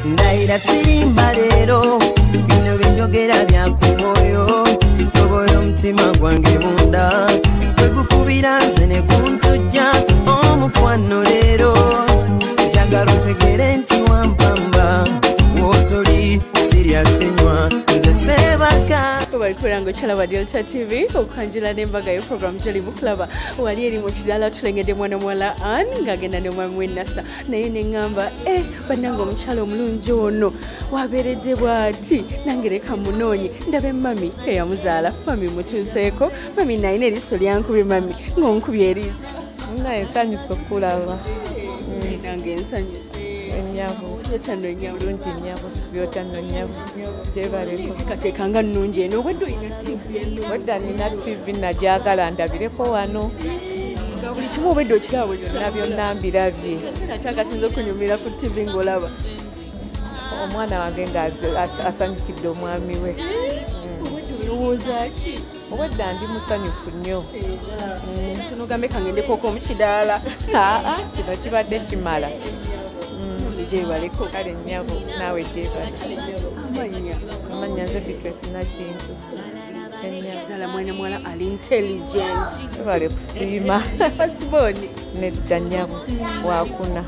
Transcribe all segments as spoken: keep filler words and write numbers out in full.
ndaira sirimba leero bino binjogera byakumoyo toboyo omutima gwange munda kwegukubira nze ne kuntujja omukwano leero njagala otegere nti wampamba wotoli siryasenywa nze sebaka bali kuberango Chalaba Delta T V okukanjula n'embaga yo program gyali mukulaba wali eri mu kidala tulengedde mwana muwala Anne ng'agenda ne mwami we Nasa naye ne ŋŋamba eh bannange omukyala omulungi ono wabeeredde bw'ati nange leka munoonye ndabe mami eyamuzaala mami mutuuseeko mami nayina eriiso lyankubye mami ng'onkubye eriiso naye nsanyusa okulaba nange nsanyuse ennyabo sibyotano nnyabo bulungi nnyabo sibyotano nnyabo gyebaleko teekateekanga nnungi eno obwedde olina tivi eno wedda nina tivi nagyagala ndabireko wano nga buli kimu obwedde okiraba bwe byonna byonna mbirabye kiseera kyakasinza okunyumira ku tivi ng'olaba omwana wange ng'asanyukidde omwami we olowooza ki obwedda ndi musanyufu nnyo kino ogambe kangendekoko omukidaala aa kino kibadde kimala gyebaleko kale nnyabo naawe gyebale amanya amanya nze Beatrice Nakintu zaala mwana muwala ali intelligent ebale kusiima first born nedda nnyabo wakuna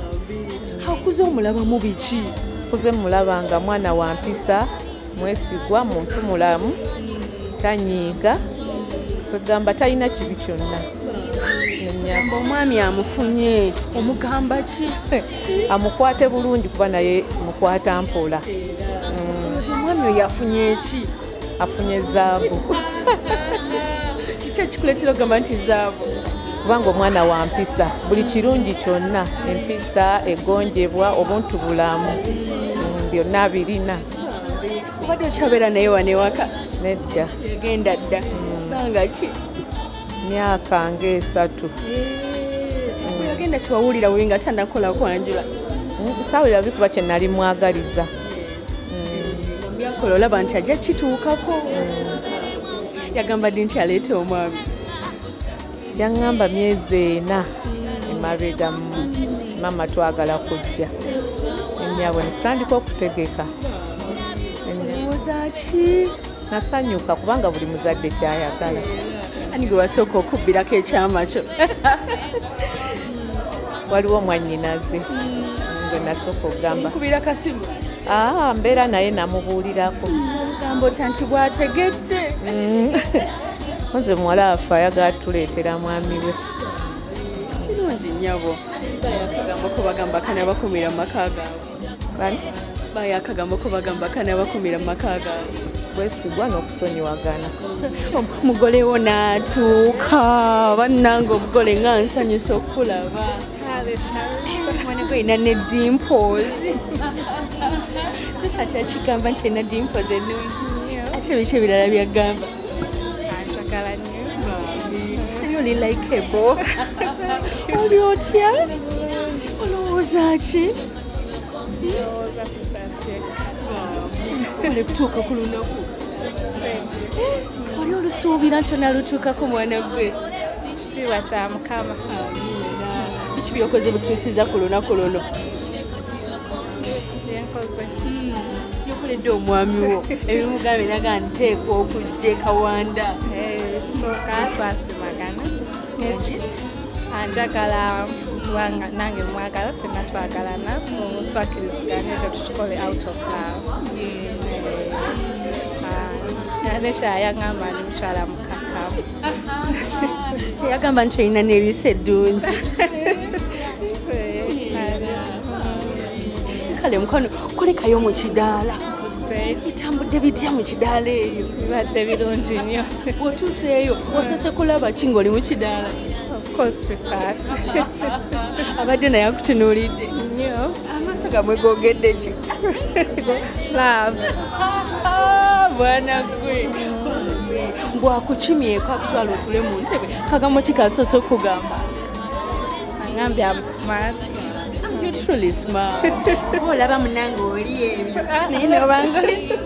akuze omulabamu biki kuze mulaba nga mwana wa mpisa mwesigwa muntu mulamu tanyiiga kwegamba talina kibi kyonna Nyamba omwami amufunye omugamba ki amukwate bulungi kuba naye mukwata mpola omwami oyo yafunye eki afunye zaabu kiki ekikuleetera ogamba nti zaabu kubanga omwana wa mpisa buli kirungi kyonna empisa egonjebwa obuntu bulamu byonna birina obadde okyabeera naye wano ewaka nedda egenda dda banga ki myaka ng'esatu yagenda kiwawulira bubi nga tannakola kwanjula nsawulira bikuba kye nali mwagaliza byakola olaba nti ajja kituukako yagamba ddi nti aleete omwami yaŋŋamba myezi ena emabega mama twagala kujja ennyabwe netutandika okutegeka olowooza ki nasanyuka kubanga buli muzadde kyayagala ani gwe wasooka okubbirako ekyama kyo waliwo mwannyinaze gwe nasooka okugamba kubira kasimu aa mbeera naye namubuulirako gamba otya nti bwategedde nze muwala waffe ayagala tuleetera mwami we kirungi nnyabo bayakagambo ko bagamba kana bakumira mu maka gaabwe bayakagambo ko bagamba kana bakumira mu maka gaabwe bwesigwa n'okusonyiwagana omugole wo n'atuuka bannange omugole nga nsanyusa okulaba mwana gwe alina ne dimples so taata akigamba nti alina dimples ennungi ate biki ebirala byagamba njagala nnyo naye oli likeable oli otya olowooza ki ndowooza sitateeka ole kutuuka ku lunaku oli olusuubira nti onalutuukako mwana gwe ekitiibwa kya mukama biki byokoze bikutuusiza ku lunaku luno byenkoze byokoledde omwami wo ebimugambe naga nteeka okujja ekawanda ebisooka twasimagana eki anjagala kubanga nange mwagala fenna twagalana so twakkiriziganya ekyo tukikole out of love nekyayaŋŋamba ndi mukyala mukakamu teyagamba nti olina n'eriiso eddungi kale mukwano kolekayo mu kidaala bitambudde bitya mu kidaala eyo bibadde birungi nnyo bw'otuuseeyo osase kulaba ki ng'oli mu kidaala kositaati abadde naye akutunuulidde nnyo amaaso gamwe googedde ki love bwana gwe bwakukimyeko akutwala otule mu ntebe kagambo kikasoose okugamba angambye am smart you truly smart olaba munange oli ebyo naye nobanga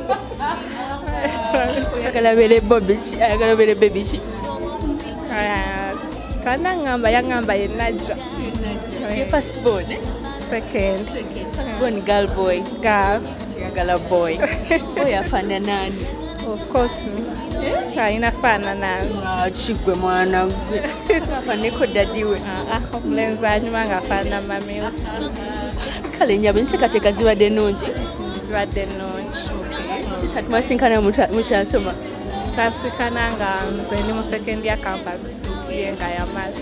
oyagala beere bobiki ayagala beere bebiki twana ŋŋamba yaŋŋamba ye najja ye first born second. Firstborn girl boy. Girl. Chiyagala boy. Boy afana nani? Of course me. Taina fana nazi. Ah, chigwe mwana gwe. Afaneko daddy we. Ah, omulenzi anyuma nga fana mami we. Kale nyabe nteekateeka zibadde nnungi. Zibadde nnungi. Sita twasinkana mukyasoma. Twasikana nga nze ndi mu second year campus ye nga yamaze.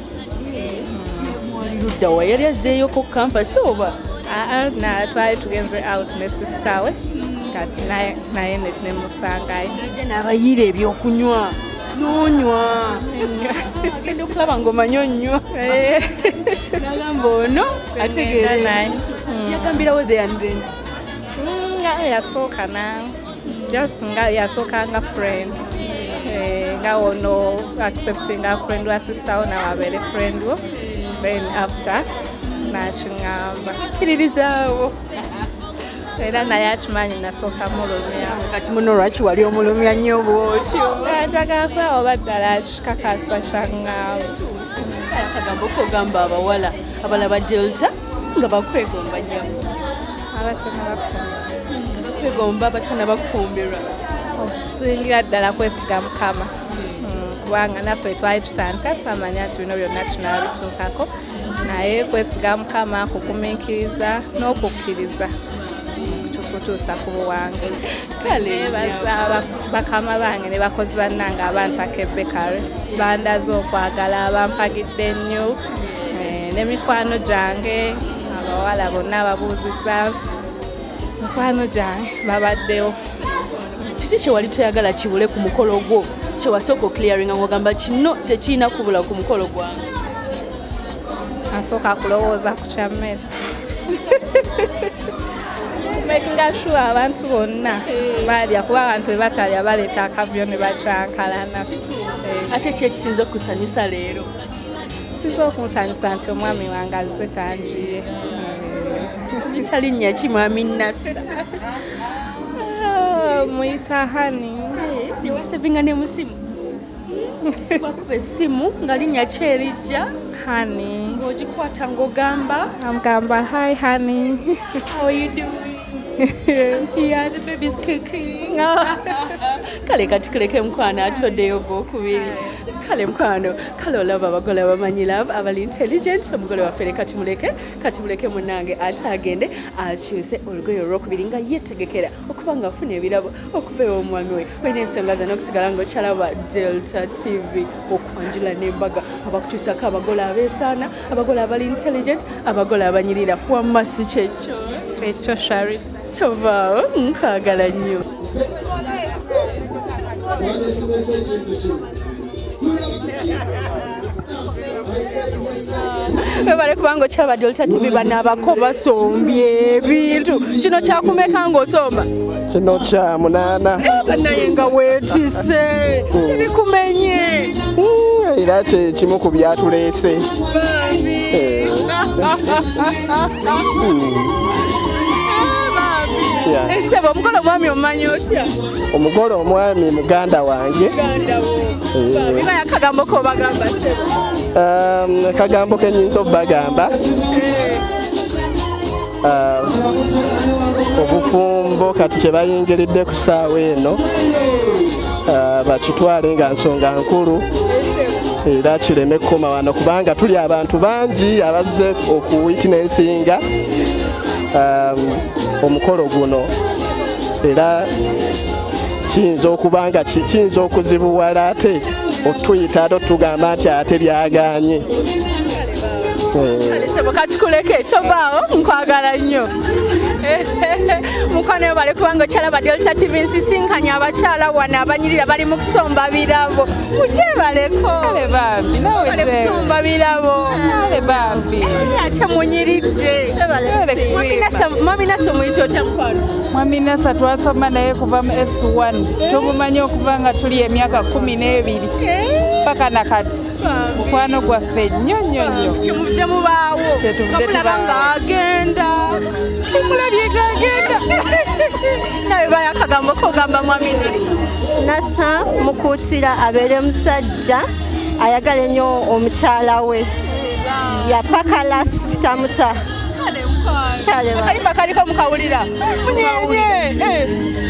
Ludda wa yali azzeeyo ku campus oba? Aa, na twali tugenze out ne sister we kati naye naye ne musangayo. N'abayira ebyokunywa n'onywa agenda okulaba ng'omanyi onywa n'agamba ono ategeera naye yagambirawo the and then nga yasooka na just nga yasooka nga friend nga ono accepting nga friend wa sister wo nawe abeere friend wo then after nakingamba kiririzaawo era naye akimanyi nasooka mulumya kati muno lwaki wali omulumya nnyo bwotyo njagala kulaba oba ddala akikakasa kyaŋŋamba akagambo kogamba abawala abalaba delta nga bakwegomba nnyo abatana bakufumba kwegomba abatana bakufumbirwa okusingira ddala kwesiga mukama kubanga naffe twali tutandika samanya nti bino byonna tunaabituukako naye kwesiga mukama kukumiikiriza n'okukkiriza kutuusa ku buwange kale baza bakama bange ne bakozi bannange abantaka ebbekale bandaze okwagala abampagidde ennyo n'emikwano gyange abawala bonna ababuuziza mikwano gyange babaddewo. Kiki kye wali toyagala kibule ku mukolo gwo kye wasooka oclearinga ng'ogamba kino tekirina kubula ku mukolo gwange? Asooka kulowooza ku kyammere makinga sure abantu bonna balya kuba abantu bwe batalya baleeta akavuyo ne bakyankalana. Ate ki ekisinza okusanyusa leero? Kisinza okunsanyusa nti omwami wange azze tangiye. Bitalinnya ki mwami Nassa? Muyita Hani. Newasevinga ne musimu? Wakuba essimu nga linnya ki erijja? Hani. Ng'ogikwata ng'ogamba? Amugamba, hi Hani. How are you doing? Yeah, the baby's cooking. Kale kati kuleke mukwano atoddeyo gwokubiri. Kale mukwano, kale olaba abagole abamanyi love abali intelligent omugole waffe kati muleke kati muleke munnange ate agende akyuse olugoye olwokubiri nga yeetegekera okuba nga afuna ebirabo okuva ew'omwami we. Olina ensonga zonna okusigala ng'okyalaba Delta T V okwanjula n'embaga abakutuusako abagole abeesaana abagole abali intelligent abagole abanyirira wamma si kyekyo ekyo Charity. Tovaawo nkwagala nnyo. Bale kubanga okyaba Delta T V bana abako basombye ebintu kino kyakumeka ng'osomba? Kino kya munaana. Naye nga weetise tibikumenye era kye kimu ku byatuleese. Ensebo omugole omwami omanyi otya? Omugole omwami muganda wange. Biba yakagambo ko bagamba sebo? Kagambo kenyinza obbagamba obufumbo kati kye bayingiridde ku ssaawa eno bakitwale nga nsonga nkulu era kireme kukoma wano kubanga tuli abantu bangi abazze okuwitinensinga omukolo guno era kiyinza okuba nga kiyinza okuzibuwala ate otuyita ate otugamba nti ate byaganye. Sebo kati kuleke tovaawo nkwagala nnyo. Mukwano bale kubanga okyalaba Delta T V nsisinkanya abakyala wano abanyirira bali mu kusomba birabo. Mukyebaleko. Kale bambi nawe bali kusomba birabo. Kale bambi. Ate munyiridde. Mwami Nassa omuyita otya mukwano? Mwami Nassa twasoma naye kuva mu S one. Tumumanyi okuva nga tuli emyaka kumi n'ebiri. Paka nakati. Mukwano gwaffe nnyo nnyo nnyo. Kyemuvudde mubaawo. Kamulaba ng'agenda. Temulabye ng'agenda. Nawe baya akagambo kogamba mwami Nassa. Nassa mukuutira abeere musajja ayagala ennyo omukyala we. Yapaka last tamuta. Akalimba kaliko mukawulira. Munyenye.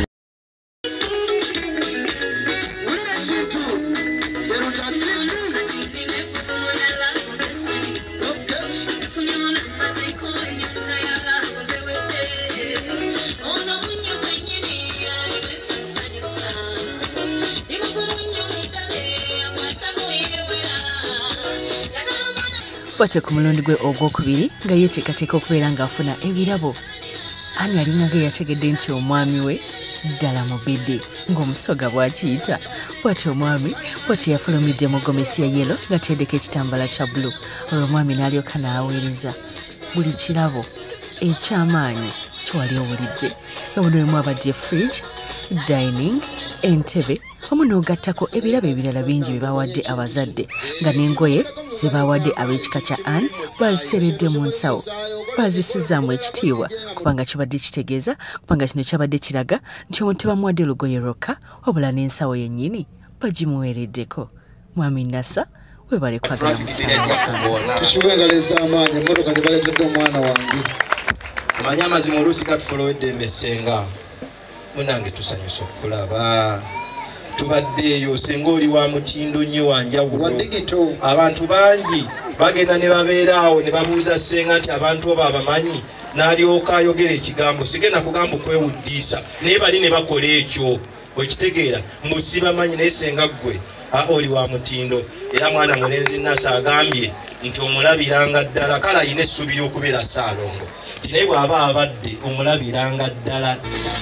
Bwatyo ku mulundi gwe ogwokubiri nga yeeteekateeka okubeera ng'afuna ebirabo. Ani alinga nga yategedde nti omwami we ddala mubidde ng'omusoga bw'akiyita. Bwatyo omwami bwatyo yafulumidde mu gomesi ya yelo ng'ateddeko ekitambala kya bbulu. Olwo omwami n'alyoka n'aweereza buli kirabo eky'amaanyi kyewali owulidde nga buno emu abadde fridge, dining, entebe omu n'ogattako ebirabo ebirala bingi bye bawadde abazadde nga n'engoye ze bawadde ab'ekika kya Anne baziteredde mu nsawo bazisizaamu ekitiibwa kubanga kibadde kitegeeza kubanga kino kyabadde kiraga nti omuntu tebamuwadde lugoye lwokka wabula n'ensawo yennyini bagimuweereddeko. Mwami Nasa webale kwagala mukyala tukiwengaleza amaanyi emmotoka gye baleetedde omwana wange amanyi amazima oluusi gatufulowedde embesenga munange tusanyusa okulaba tubadde eyo senga oli wa mutindo nnyo wanjawulo abantu bangi bagenda ne babeeraawo ne babuuza ssenga nti abantu obo abamanyi n'alyoka ayogera ekigambo sigenda kugamba okwewuddiisa naye bali ne bakola ekyo okitegeera mbu sibamanyi naye senga ggwe oli wa mutindo era mwana mulenzi Nasa agambye nti omulabiranga ddala kale ayina essuubi ly'okubeera Ssaalongo ti naye bw'aba abadde omulabiranga ddala.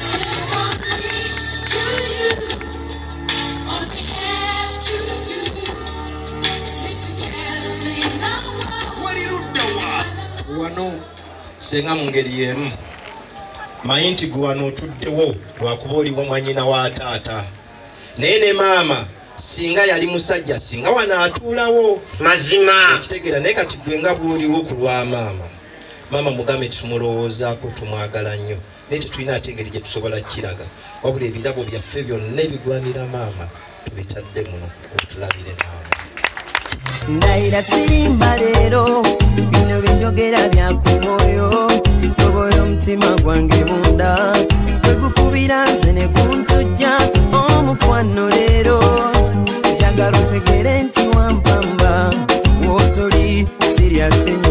Senga mu ngeri y'emu manyi nti gwe wano otuddewo lwakuba oliwo mwanyina wa taata naye ne maama singa yali musajja singa wano atuulawo mazima ekitegeera naye kati gwe nga bw'oliwo ku lwa maama maama mugambe tumulowoozaako tumwagala nnyo naye tetulina ate engeri gye tusobola kiraga wabula ebirabo byaffe byonna ebigwanira maama tubitadde muno otulabire maama. Ndayira sirimba leero bino binjogera bya ku mwoyo toboyo omutima gwange munda kwegukubira nze ne kuntujja omukwano leero njagala otegere nti wampamba wotoli sirias